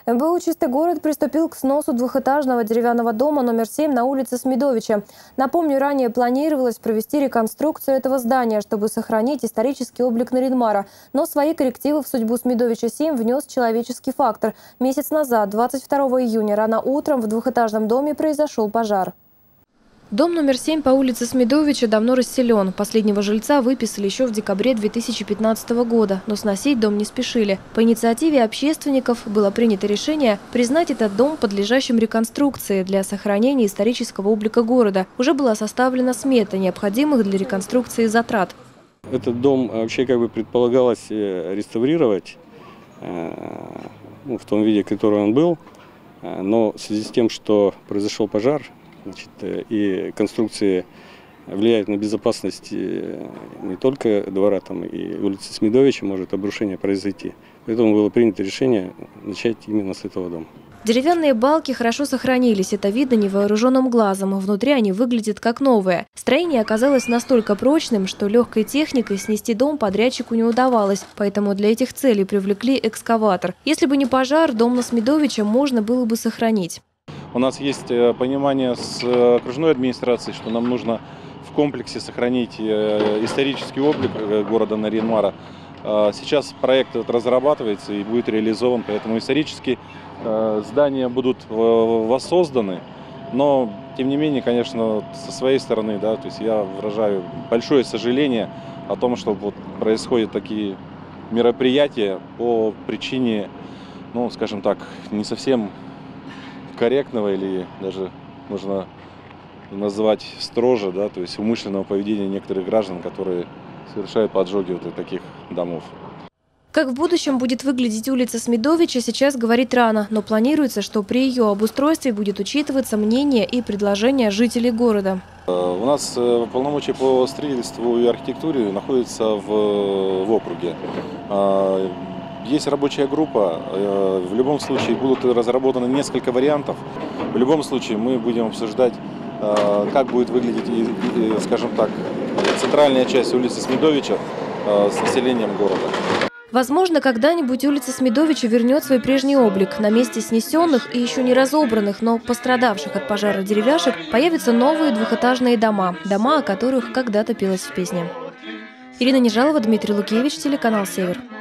МБУ «Чистый город» приступил к сносу двухэтажного деревянного дома номер 7 на улице Смедовича. Напомню, ранее планировалось провести реконструкцию этого здания, чтобы сохранить исторический облик Нарьян-Мара. Но свои коррективы в судьбу Смедовича 7 внес человеческий фактор. Месяц назад, 22 июня, рано утром в двухэтажном доме произошел пожар. Дом номер 7 по улице Смедовича давно расселен. Последнего жильца выписали еще в декабре 2015 года, но сносить дом не спешили. По инициативе общественников было принято решение признать этот дом подлежащим реконструкции для сохранения исторического облика города. Уже была составлена смета необходимых для реконструкции затрат. Этот дом вообще предполагалось реставрировать в том виде, в котором он был, но в связи с тем, что произошел пожар, и конструкции влияют на безопасность не только двора, и улицы Смедовича может обрушение произойти. Поэтому было принято решение начать именно с этого дома. Деревянные балки хорошо сохранились, это видно невооруженным глазом. Внутри они выглядят как новые. Строение оказалось настолько прочным, что легкой техникой снести дом подрядчику не удавалось. Поэтому для этих целей привлекли экскаватор. Если бы не пожар, дом на Смедовича можно было бы сохранить. У нас есть понимание с окружной администрацией, что нам нужно в комплексе сохранить исторический облик города Нарьян-Мара. Сейчас проект разрабатывается и будет реализован, поэтому исторические здания будут воссозданы. Но, тем не менее, конечно, со своей стороны, то есть я выражаю большое сожаление о том, что происходят такие мероприятия по причине, скажем так, не совсем корректного или даже нужно назвать строже, то есть умышленного поведения некоторых граждан, которые совершают поджоги таких домов. Как в будущем будет выглядеть улица Смедовича, сейчас говорить рано, но планируется, что при ее обустройстве будет учитываться мнение и предложения жителей города. У нас полномочия по строительству и архитектуре находятся в округе. Есть рабочая группа, в любом случае будут разработаны несколько вариантов. В любом случае мы будем обсуждать, как будет выглядеть, скажем так, центральная часть улицы Смедовича с населением города. Возможно, когда-нибудь улица Смедовича вернет свой прежний облик. На месте снесенных и еще не разобранных, но пострадавших от пожара деревяшек появятся новые двухэтажные дома. Дома, о которых когда-то пелось в песне. Ирина Нежалова, Дмитрий Лукевич, телеканал «Север».